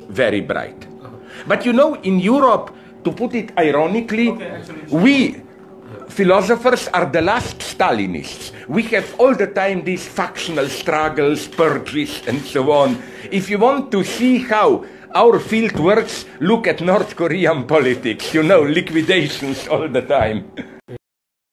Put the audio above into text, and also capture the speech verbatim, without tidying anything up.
very bright. But you know, in Europe, to put it ironically, okay, actually, we philosophers are the last Stalinists. We have all the time these factional struggles, purges, and so on. If you want to see how our field works, look at North Korean politics, you know, liquidations all the time.